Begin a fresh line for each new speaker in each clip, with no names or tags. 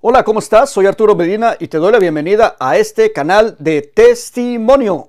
Hola, ¿cómo estás? Soy Arturo Medina y te doy la bienvenida a este canal de testimonio.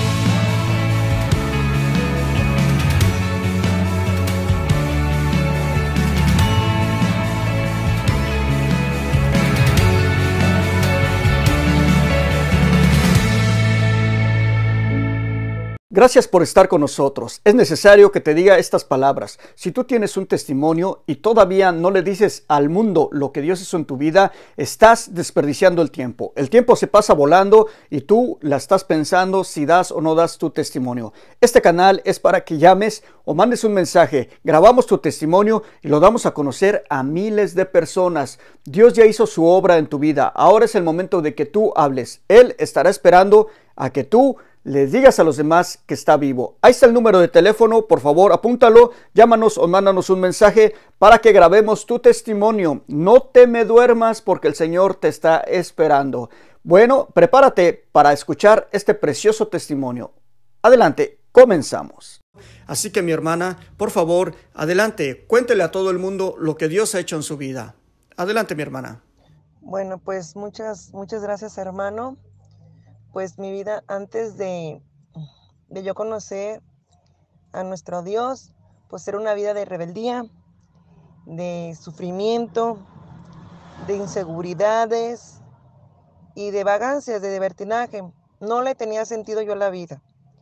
Gracias por estar con nosotros. Es necesario que te diga estas palabras. Si tú tienes un testimonio y todavía no le dices al mundo lo que Dios hizo en tu vida, estás desperdiciando el tiempo. El tiempo se pasa volando y tú la estás pensando si das o no das tu testimonio. Este canal es para que llames o mandes un mensaje. Grabamos tu testimonio y lo damos a conocer a miles de personas. Dios ya hizo su obra en tu vida. Ahora es el momento de que tú hables. Él estará esperando a que tú les digas a los demás que está vivo. Ahí está el número de teléfono, por favor apúntalo, llámanos o mándanos un mensaje para que grabemos tu testimonio. No te me duermas porque el Señor te está esperando. Bueno, prepárate para escuchar este precioso testimonio. Adelante, comenzamos. Así que mi hermana, por favor, adelante, cuéntele a todo el mundo lo que Dios ha hecho en su vida. Adelante, mi hermana.
Bueno, pues muchas gracias, hermano. Pues mi vida antes de yo conocer a nuestro Dios, pues era una vida de rebeldía, de sufrimiento, de inseguridades y de vagancias, de libertinaje. No le tenía sentido yo a la vida.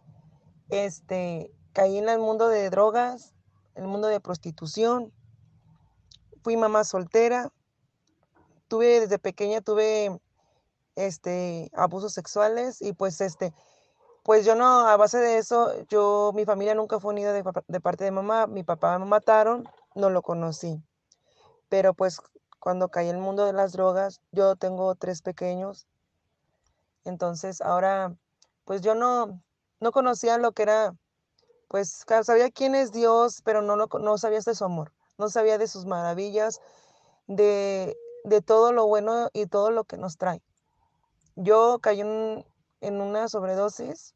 Caí en el mundo de drogas, en el mundo de prostitución. Fui mamá soltera. Desde pequeña tuve abusos sexuales y pues yo no, a base de eso, mi familia nunca fue unida de parte de mamá. Mi papá me mataron, no lo conocí. Pero pues cuando caí en el mundo de las drogas, yo tengo 3 pequeños. Entonces ahora, pues yo no conocía lo que era, pues sabía quién es Dios, pero no sabía de su amor. No sabía de sus maravillas, de todo lo bueno y todo lo que nos trae. Yo caí en una sobredosis.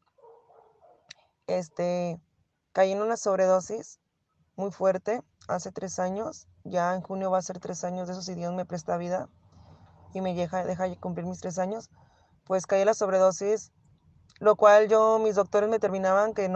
Caí en una sobredosis muy fuerte hace 3 años. Ya en junio va a ser 3 años de eso si Dios me presta vida y me deja cumplir mis 3 años. Pues caí en la sobredosis, lo cual mis doctores me determinaban que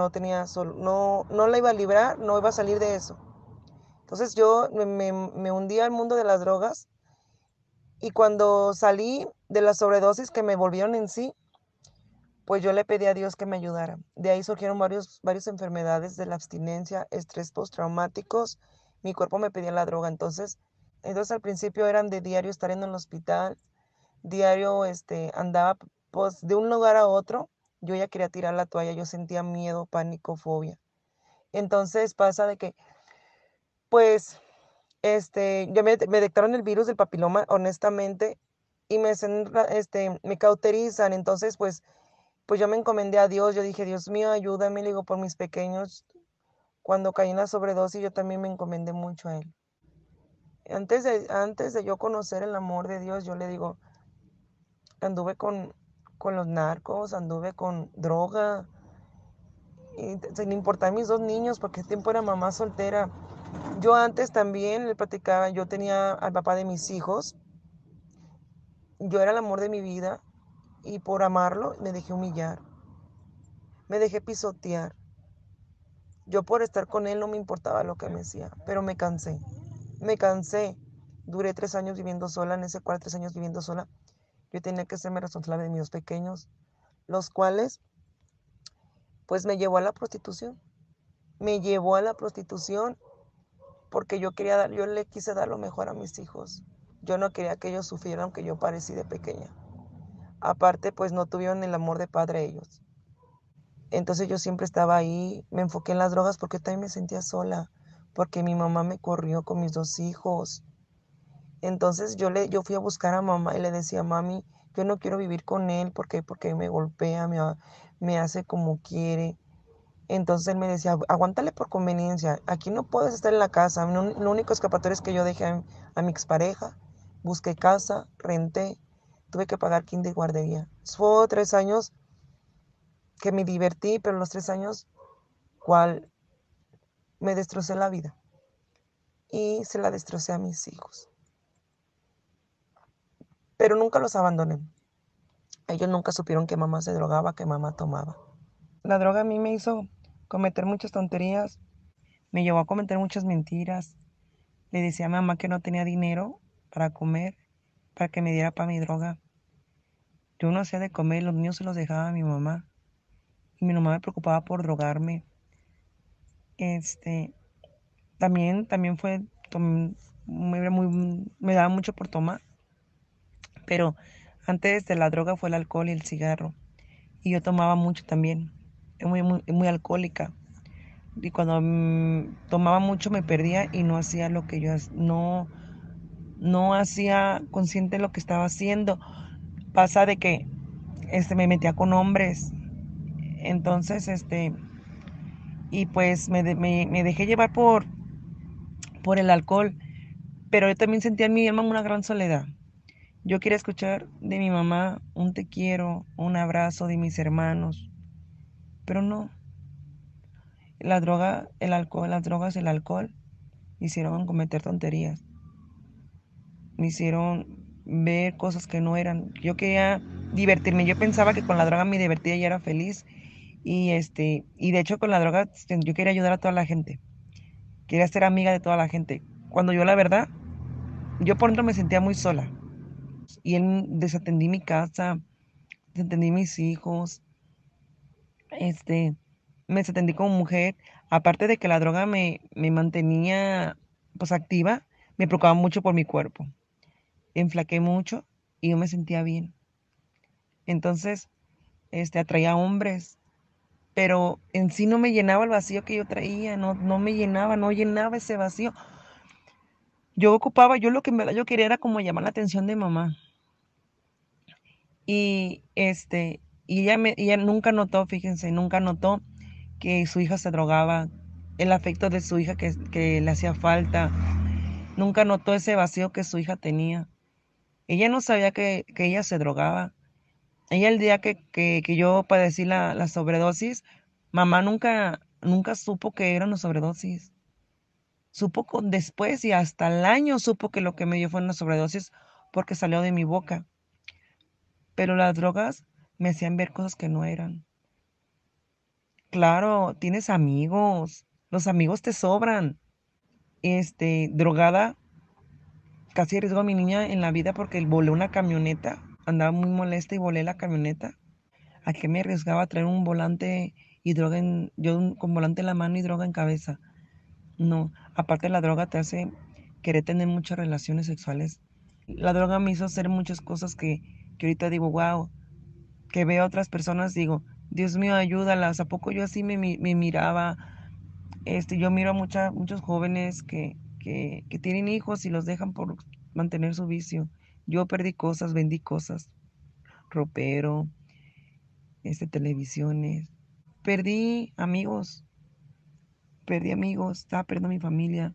no la iba a librar, no iba a salir de eso. Entonces yo me hundí al mundo de las drogas y cuando salí de la sobredosis que me volvieron en sí, pues yo le pedí a Dios que me ayudara. De ahí surgieron varias enfermedades de la abstinencia, estrés postraumáticos. Mi cuerpo me pedía la droga. Entonces al principio eran de diario estar en el hospital, diario andaba pues de un lugar a otro. Yo ya quería tirar la toalla, yo sentía miedo, pánico, fobia. Entonces pasa de que, pues, ya me detectaron el virus del papiloma, honestamente, y me cauterizan. Entonces, pues yo me encomendé a Dios. Yo dije, Dios mío, ayúdame, le digo, por mis pequeños. Cuando caí en la sobredosis, yo también me encomendé mucho a Él. Antes de yo conocer el amor de Dios, yo le digo, anduve con los narcos, anduve con droga, y sin importar mis 2 niños, porque ese tiempo era mamá soltera. Yo antes también le platicaba, yo tenía al papá de mis hijos, yo era el amor de mi vida, y por amarlo me dejé humillar, me dejé pisotear. Yo por estar con él no me importaba lo que me decía, pero me cansé. Duré 3 años viviendo sola, en ese cual 3 años viviendo sola. Yo tenía que serme responsable de mis 2 pequeños, los cuales pues me llevó a la prostitución. Me llevó a la prostitución porque yo le quise dar lo mejor a mis hijos. Yo no quería que ellos sufrieran aunque yo parecí de pequeña. Aparte, pues no tuvieron el amor de padre ellos. Entonces yo siempre estaba ahí, me enfoqué en las drogas porque también me sentía sola, porque mi mamá me corrió con mis 2 hijos. Entonces yo fui a buscar a mamá y le decía, mami, yo no quiero vivir con él porque me golpea, me hace como quiere. Entonces él me decía, aguántale por conveniencia, aquí no puedes estar en la casa. Lo único escapatorio es que yo dejé a mi expareja, busqué casa, renté, tuve que pagar kinder y guardería. Fue 3 años que me divertí, pero los 3 años, cual me destrocé la vida y se la destrocé a mis hijos. pero nunca los abandoné. Ellos nunca supieron que mamá se drogaba, que mamá tomaba. La droga a mí me hizo cometer muchas tonterías, me llevó a cometer muchas mentiras. Le decía a mamá que no tenía dinero para comer, para que me diera para mi droga. Yo no hacía de comer, los niños se los dejaba a mi mamá. Y mi mamá me preocupaba por drogarme. Este, también fue, me daba mucho por tomar. Pero antes de la droga fue el alcohol y el cigarro. Y yo tomaba mucho también. Es muy alcohólica. Y cuando tomaba mucho me perdía y no hacía lo que no hacía consciente lo que estaba haciendo. Pasa de que me metía con hombres. Entonces, y pues me dejé llevar por el alcohol. Pero yo también sentía en mi alma una gran soledad. Yo quería escuchar de mi mamá un te quiero, un abrazo de mis hermanos. Pero no, la droga, el alcohol, las drogas, el alcohol me hicieron cometer tonterías. Me hicieron ver cosas que no eran. Yo quería divertirme. Yo pensaba que con la droga me divertía y era feliz. Y de hecho con la droga yo quería ayudar a toda la gente. Quería ser amiga de toda la gente. Cuando yo la verdad, yo por dentro me sentía muy sola. Y él desatendí mi casa, desatendí mis hijos, este, me desatendí como mujer. Aparte de que la droga me mantenía pues activa, me preocupaba mucho por mi cuerpo. Enflaqué mucho y yo me sentía bien. Entonces, atraía hombres, pero en sí no me llenaba el vacío que yo traía, no me llenaba, no llenaba ese vacío. Yo lo que en verdad yo quería era como llamar la atención de mamá. Y ella nunca notó, fíjense, nunca notó que su hija se drogaba, el afecto de su hija que le hacía falta, nunca notó ese vacío que su hija tenía. Ella no sabía que ella se drogaba. Ella el día que yo padecí la sobredosis, mamá nunca supo que era una sobredosis. Supo después y hasta el año supo que lo que me dio fue una sobredosis porque salió de mi boca. Pero las drogas me hacían ver cosas que no eran. Claro, tienes amigos, los amigos te sobran. Drogada, casi arriesgo a mi niña en la vida porque volé una camioneta, andaba muy molesta y volé la camioneta. ¿A qué me arriesgaba a traer un volante y droga con volante en la mano y droga en cabeza? No, aparte la droga te hace querer tener muchas relaciones sexuales. La droga me hizo hacer muchas cosas que ahorita digo, wow, que veo a otras personas, digo, Dios mío, ayúdalas. ¿A poco yo así me miraba? Yo miro a muchos jóvenes que tienen hijos y los dejan por mantener su vicio. Yo perdí cosas, vendí cosas, ropero, televisiones. Perdí amigos, estaba perdiendo mi familia.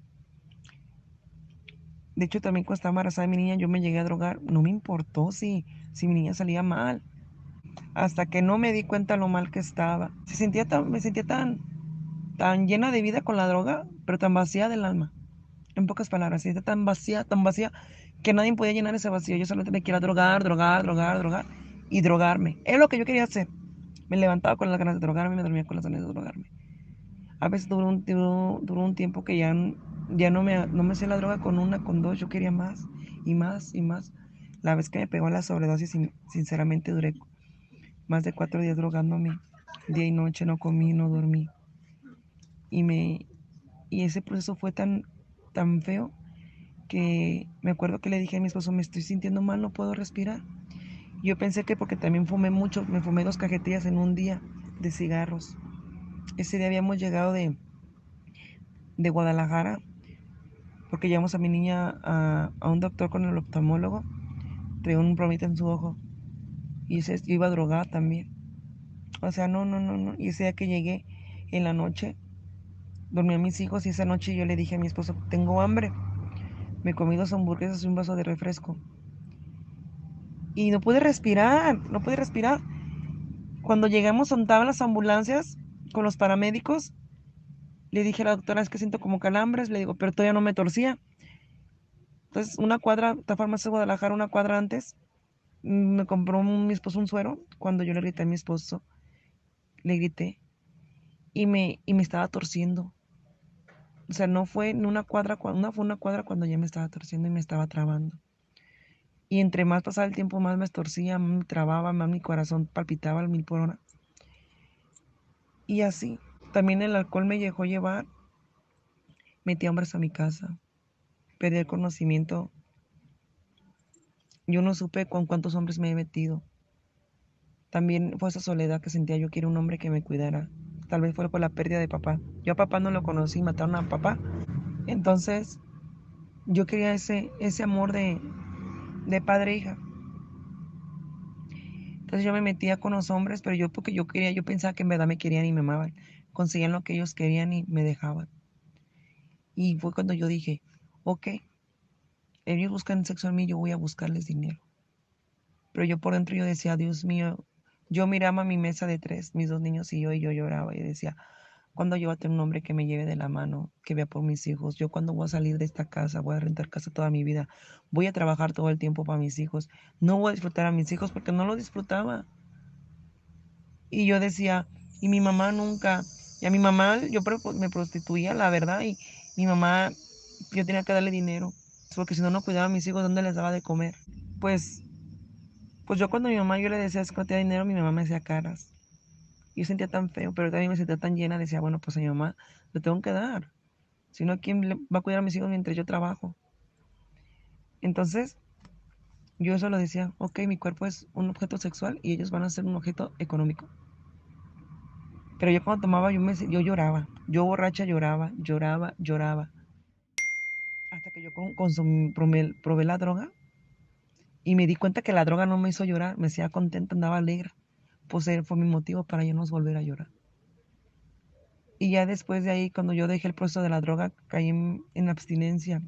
De hecho, también cuando estaba embarazada de mi niña, yo me llegué a drogar. No me importó si mi niña salía mal. Hasta que no me di cuenta lo mal que estaba. Me sentía tan llena de vida con la droga, pero tan vacía del alma. En pocas palabras, se sentía tan vacía, que nadie podía llenar ese vacío. Yo solamente me quería drogar y drogarme. Es lo que yo quería hacer. Me levantaba con las ganas de drogarme, me dormía con las ganas de drogarme. A veces duró un tiempo que ya no me hacía la droga con una, con dos, yo quería más y más y más. La vez que me pegó la sobredosis, sinceramente duré más de 4 días drogándome, día y noche, no comí, no dormí. Y, me, y ese proceso fue tan feo que me acuerdo que le dije a mi esposo, me estoy sintiendo mal, no puedo respirar. Yo pensé que porque también fumé mucho, me fumé 2 cajetillas en un día de cigarros. Ese día habíamos llegado de Guadalajara porque llevamos a mi niña a un doctor con el oftalmólogo, traía un bromita en su ojo y yo iba drogada también. O sea, no. Y ese día que llegué en la noche, dormí a mis hijos y esa noche yo le dije a mi esposo, tengo hambre. Me comí 2 hamburguesas y un vaso de refresco. Y no pude respirar. Cuando llegamos, sontaban las ambulancias con los paramédicos. Le dije a la doctora, es que siento como calambres. Le digo, pero todavía no me torcía. Entonces, una cuadra, esta farmacia de Guadalajara, una cuadra antes, Me compró mi esposo un suero. Cuando yo le grité a mi esposo, le grité y me estaba torciendo. O sea, no fue en una cuadra, fue una cuadra cuando ya me estaba torciendo y me estaba trabando. Y entre más pasaba el tiempo, más me torcía, más me trababa, más mi corazón palpitaba al 1000 por hora. Y así, también el alcohol me dejó llevar, metí hombres a mi casa, perdí el conocimiento. Yo no supe con cuántos hombres me he metido. También fue esa soledad que sentía yo que era un hombre que me cuidara. Tal vez fue por la pérdida de papá. Yo a papá no lo conocí, mataron a papá. Entonces, yo quería ese amor de padre e hija. Entonces yo me metía con los hombres, pero yo porque yo quería, yo pensaba que en verdad me querían y me amaban. Conseguían lo que ellos querían y me dejaban. Y fue cuando yo dije, ok, ellos buscan sexo en mí, yo voy a buscarles dinero. Pero yo por dentro yo decía, Dios mío, yo miraba mi mesa de tres, mis dos niños y yo lloraba y decía, ¿cuándo yo voy a tener un hombre que me lleve de la mano, que vea por mis hijos? Yo cuando voy a salir de esta casa, voy a rentar casa toda mi vida, voy a trabajar todo el tiempo para mis hijos, no voy a disfrutar a mis hijos porque no lo disfrutaba. Y yo decía, y mi mamá nunca, y a mi mamá yo me prostituía, la verdad, y mi mamá, yo tenía que darle dinero, porque si no, no cuidaba a mis hijos, ¿dónde les daba de comer? Pues, pues yo cuando a mi mamá yo le decía es que no tenía dinero, mi mamá me hacía caras. Yo sentía tan feo, pero también me sentía tan llena, decía, bueno, pues a mi mamá le tengo que dar. Si no, ¿quién va a cuidar a mis hijos mientras yo trabajo? Entonces, yo eso lo decía, ok, mi cuerpo es un objeto sexual y ellos van a ser un objeto económico. Pero yo cuando tomaba, yo lloraba. Yo borracha lloraba, lloraba, lloraba. Hasta que yo probé la droga y me di cuenta que la droga no me hizo llorar, me hacía contenta, andaba alegre. Pues fue mi motivo para yo no volver a llorar. Y ya después de ahí, cuando yo dejé el proceso de la droga, caí en abstinencia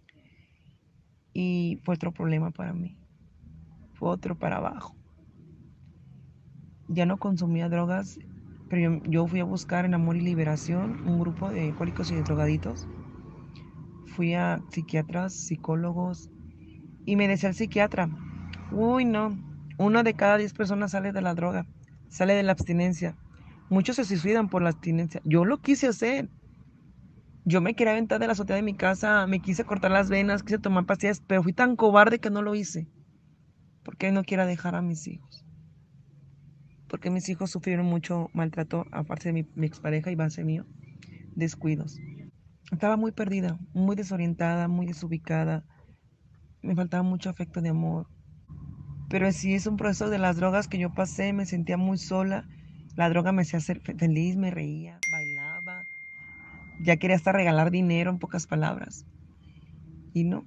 y fue otro problema para mí. Fue otro para abajo. Ya no consumía drogas, pero yo fui a buscar en Amor y Liberación un grupo de alcohólicos y de drogaditos. Fui a psiquiatras, psicólogos y me decía el psiquiatra, uy no, 1 de cada 10 personas sale de la droga, sale de la abstinencia. Muchos se suicidan por la abstinencia. Yo lo quise hacer. Yo me quería aventar de la azotea de mi casa, me quise cortar las venas, quise tomar pastillas, pero fui tan cobarde que no lo hice. Porque no quiero dejar a mis hijos. Porque mis hijos sufrieron mucho maltrato, aparte de mi expareja y base mío, descuidos. Estaba muy perdida, muy desorientada, muy desubicada. Me faltaba mucho afecto de amor. Pero sí es un proceso de las drogas que yo pasé, me sentía muy sola. La droga me hacía ser feliz, me reía, bailaba. Ya quería hasta regalar dinero en pocas palabras. Y no,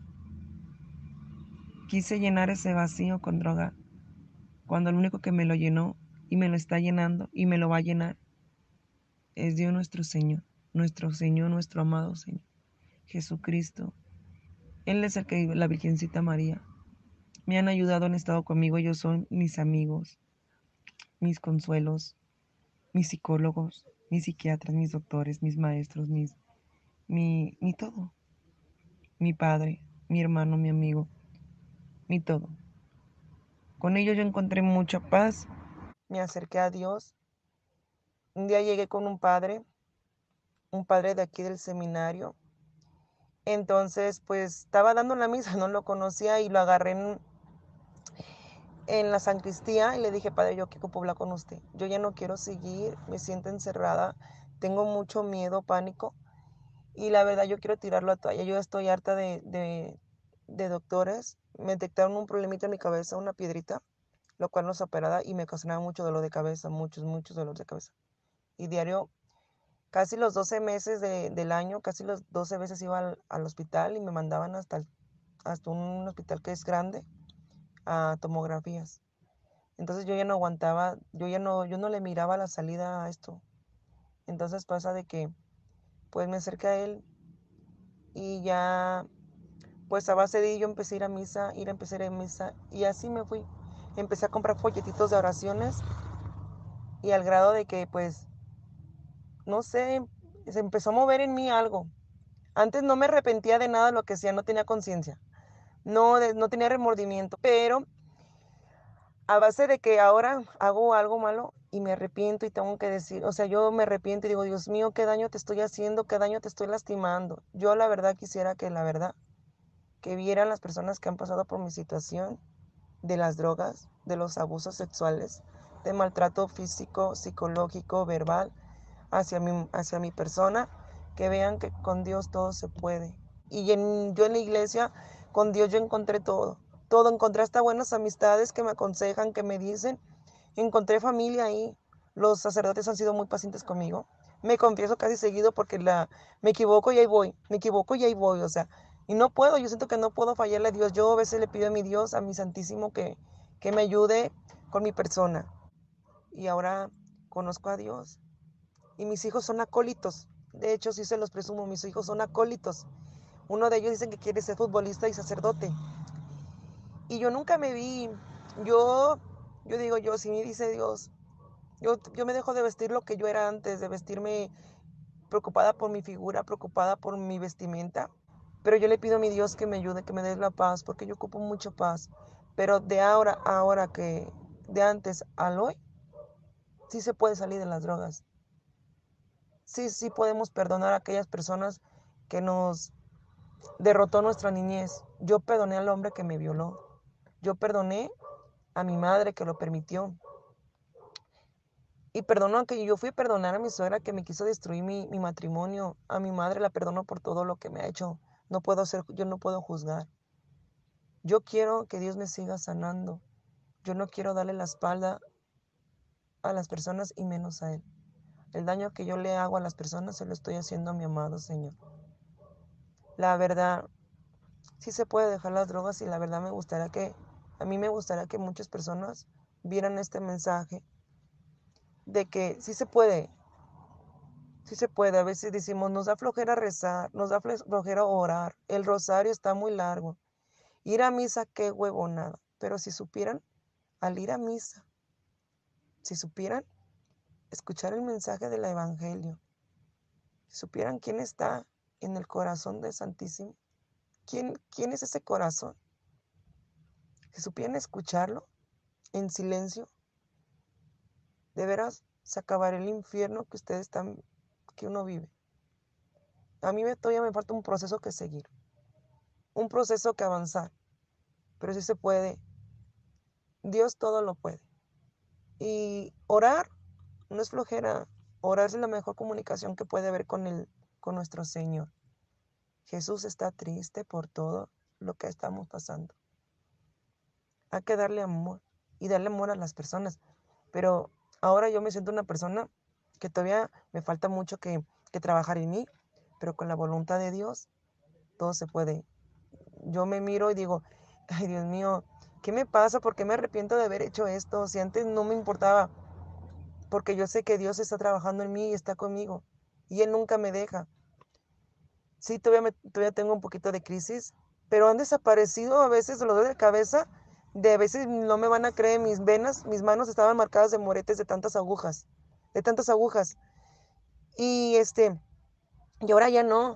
quise llenar ese vacío con droga, cuando el único que me lo llenó y me lo está llenando y me lo va a llenar es Dios nuestro Señor, nuestro amado Señor, Jesucristo. Él es el que vive, la Virgencita María. Me han ayudado, han estado conmigo, ellos son mis amigos, mis consuelos, mis psicólogos, mis psiquiatras, mis doctores, mis maestros, mi todo, mi padre, mi hermano, mi amigo, mi todo. Con ellos yo encontré mucha paz. Me acerqué a Dios. Un día llegué con un padre de aquí del seminario. Entonces, pues estaba dando la misa, no lo conocía y lo agarré en la Sancristía y le dije, padre, yo quiero hablar con usted. Yo ya no quiero seguir, me siento encerrada, tengo mucho miedo, pánico y la verdad yo quiero tirar la toalla. Yo estoy harta de doctores. Me detectaron un problemita en mi cabeza, una piedrita, lo cual no se operada y me ocasionaba mucho dolor de cabeza, muchos dolores de cabeza. Y diario, casi los 12 meses del año, casi los 12 veces iba al hospital y me mandaban hasta un hospital que es grande a tomografías. Entonces yo ya no aguantaba, yo no le miraba la salida a esto. Entonces pasa de que pues me acerqué a él y ya pues a base de ello empecé a ir a misa, empecé a ir a misa y así me fui. Empecé a comprar folletitos de oraciones y al grado de que pues no sé, se empezó a mover en mí algo. Antes no me arrepentía de nada de lo que hacía, no tenía conciencia, no tenía remordimiento, pero a base de que ahora hago algo malo y me arrepiento y tengo que decir, o sea, yo me arrepiento y digo, Dios mío, qué daño te estoy haciendo, qué daño te estoy lastimando. Yo la verdad quisiera que la verdad, que vieran las personas que han pasado por mi situación de las drogas, de los abusos sexuales, de maltrato físico, psicológico, verbal hacia mi persona, que vean que con Dios todo se puede. Y yo en la iglesia, con Dios yo encontré todo. Todo, encontré hasta buenas amistades que me aconsejan, que me dicen. Encontré familia ahí. Los sacerdotes han sido muy pacientes conmigo. Me confieso casi seguido porque me equivoco y ahí voy. Me equivoco y ahí voy. O sea, y no puedo, yo siento que no puedo fallarle a Dios. Yo a veces le pido a mi Dios, a mi Santísimo, que me ayude con mi persona. Y ahora conozco a Dios. Y mis hijos son acólitos. De hecho, sí se los presumo, mis hijos son acólitos. Uno de ellos dice que quiere ser futbolista y sacerdote. Y yo nunca me vi, yo, yo digo, si me dice Dios, yo me dejo de vestir lo que yo era antes, de vestirme preocupada por mi figura, preocupada por mi vestimenta. Pero yo le pido a mi Dios que me ayude, que me dé la paz, porque yo ocupo mucha paz. Pero de ahora que de antes al hoy, sí se puede salir de las drogas. Sí podemos perdonar a aquellas personas que nos derrotó nuestra niñez. Yo perdoné al hombre que me violó. Yo perdoné a mi madre que lo permitió. Y perdono que yo fui a perdonar a mi suegra que me quiso destruir mi matrimonio. A mi madre la perdono por todo lo que me ha hecho. Yo no puedo juzgar. Yo quiero que Dios me siga sanando. Yo no quiero darle la espalda a las personas y menos a Él. El daño que yo le hago a las personas se lo estoy haciendo a mi amado Señor. La verdad, sí se puede dejar las drogas y la verdad a mí me gustaría que muchas personas vieran este mensaje de que sí se puede. A veces decimos, nos da flojera rezar, nos da flojera orar, el rosario está muy largo. Ir a misa, qué huevonada. Pero si supieran, al ir a misa, si supieran escuchar el mensaje del Evangelio, si supieran quién está en el corazón del Santísimo, quién es ese corazón, si supieran escucharlo en silencio, de veras se acabará el infierno que uno vive. A mí todavía me falta un proceso que seguir, un proceso que avanzar, pero sí se puede. Dios todo lo puede. Y orar no es flojera, orar es la mejor comunicación que puede haber con nuestro Señor. Jesús está triste por todo lo que estamos pasando. Hay que darle amor y darle amor a las personas. Pero ahora yo me siento una persona que todavía me falta mucho que trabajar en mí, pero con la voluntad de Dios todo se puede. Yo me miro y digo, ay Dios mío, ¿qué me pasa? ¿Por qué me arrepiento de haber hecho esto? Si antes no me importaba, porque yo sé que Dios está trabajando en mí y está conmigo y Él nunca me deja. Sí, todavía tengo un poquito de crisis, pero han desaparecido a veces los dolores de cabeza. De a veces no me van a creer, mis venas, mis manos estaban marcadas de moretes de tantas agujas, de tantas agujas. Y y ahora ya no.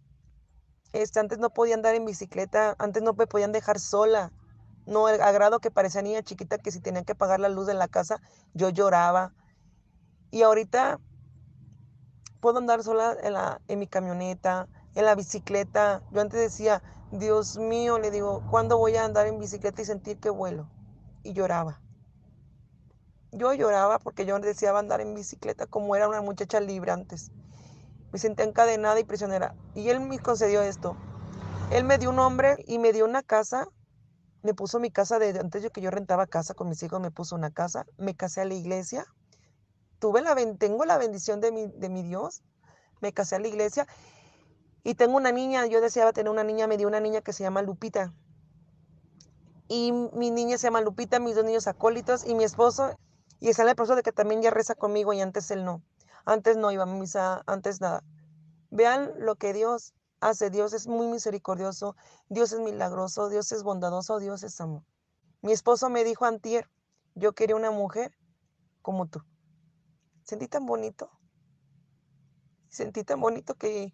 Antes no podía andar en bicicleta, antes no me podían dejar sola. No, a grado que parecía niña chiquita que si tenían que pagar la luz de la casa, yo lloraba. Y ahorita puedo andar sola en mi camioneta, en la bicicleta. Yo antes decía, Dios mío, le digo, ¿cuándo voy a andar en bicicleta y sentir que vuelo? Y lloraba. Yo lloraba porque yo deseaba andar en bicicleta como era una muchacha libre antes. Me sentía encadenada y prisionera. Y Él me concedió esto. Él me dio un hombre y me dio una casa. Me puso mi casa antes de que yo rentaba casa con mis hijos, me puso una casa. Me casé a la iglesia. Tengo la bendición de mi Dios. Me casé a la iglesia. Y tengo una niña, yo deseaba tener una niña, me dio una niña que se llama Lupita. Y mi niña se llama Lupita, mis dos niños acólitos y mi esposo. Y está en el proceso de que también ya reza conmigo y antes él no. Antes no iba a misa, antes nada. Vean lo que Dios hace. Dios es muy misericordioso, Dios es milagroso, Dios es bondadoso, Dios es amor. Mi esposo me dijo antier, yo quería una mujer como tú. Sentí tan bonito. Sentí tan bonito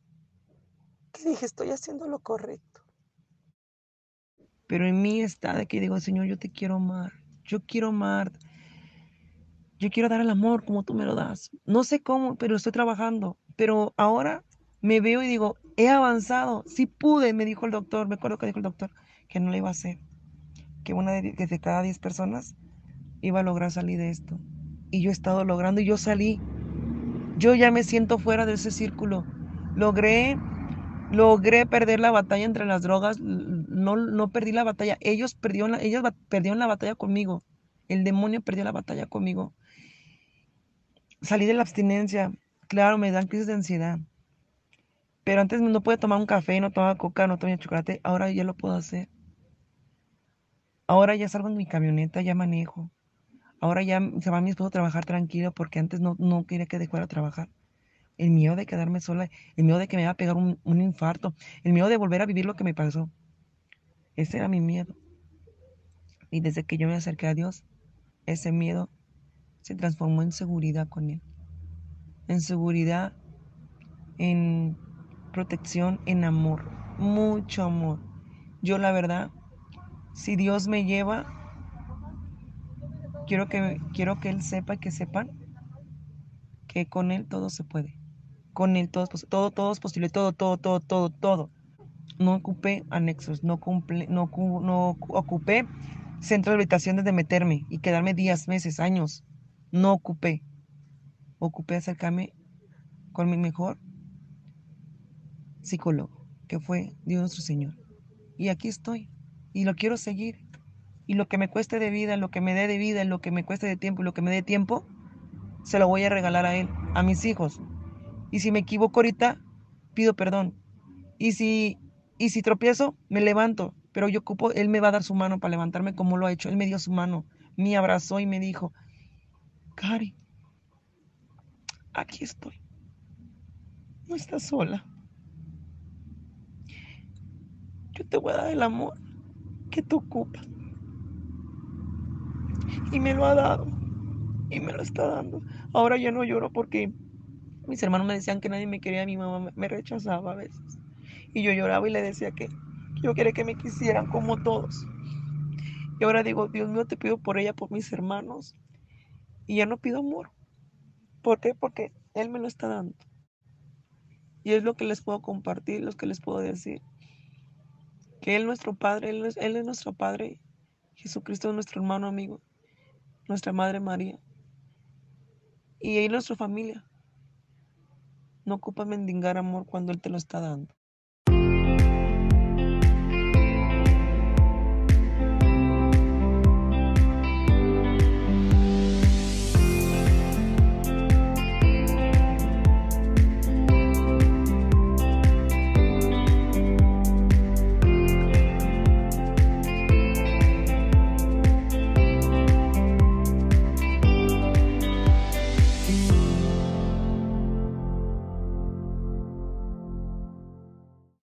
que dije, estoy haciendo lo correcto. Pero en mí está de que digo, Señor, yo te quiero amar. yo quiero amar, yo quiero dar el amor como tú me lo das. No sé cómo, pero estoy trabajando. Pero ahora me veo y digo, he avanzado, sí pude, me dijo el doctor, me acuerdo que dijo el doctor, que no lo iba a hacer, que que de cada 10 personas iba a lograr salir de esto. Y yo he estado logrando y yo salí. Yo ya me siento fuera de ese círculo. Logré, logré perder la batalla entre las drogas. No, no perdí la batalla. Ellos perdieron la batalla conmigo. El demonio perdió la batalla conmigo. Salí de la abstinencia. Claro, me dan crisis de ansiedad. Pero antes no podía tomar un café, no tomaba coca, no tomaba chocolate. Ahora ya lo puedo hacer. Ahora ya salgo en mi camioneta, ya manejo. Ahora ya se va mi esposo a trabajar tranquilo porque antes no quería que dejara trabajar. El miedo de quedarme sola, el miedo de que me iba a pegar un infarto, el miedo de volver a vivir lo que me pasó. Ese era mi miedo. Y desde que yo me acerqué a Dios, ese miedo se transformó en seguridad con Él. En seguridad, en protección, en amor. Mucho amor. Yo la verdad, si Dios me lleva, quiero que Él sepa y que sepan que con Él todo se puede. Con Él todo es posible, todo. No ocupé anexos, no ocupé centro de habitación de meterme y quedarme días, meses, años. No ocupé. Ocupé acercarme con mi mejor psicólogo, que fue Dios nuestro Señor. Y aquí estoy. Y lo quiero seguir. Y lo que me cueste de vida, lo que me dé de vida, lo que me cueste de tiempo y lo que me dé tiempo, se lo voy a regalar a Él, a mis hijos. Y si me equivoco ahorita, pido perdón. Y si, y si tropiezo, me levanto. Pero yo ocupo, Él me va a dar su mano para levantarme como lo ha hecho. Él me dio su mano, me abrazó y me dijo, Cari, aquí estoy. No estás sola. Yo te voy a dar el amor que tú ocupas. Y me lo ha dado. Y me lo está dando. Ahora ya no lloro porque mis hermanos me decían que nadie me quería. Mi mamá me rechazaba a veces. Y yo lloraba y le decía que yo quería que me quisieran como todos. Y ahora digo, Dios mío, te pido por ella, por mis hermanos. Y ya no pido amor. ¿Por qué? Porque Él me lo está dando. Y es lo que les puedo compartir, lo que les puedo decir. Que Él es nuestro Padre, Él es nuestro Padre. Jesucristo es nuestro hermano amigo, nuestra Madre María. Y Él es nuestra familia. No ocupa mendigar amor cuando Él te lo está dando.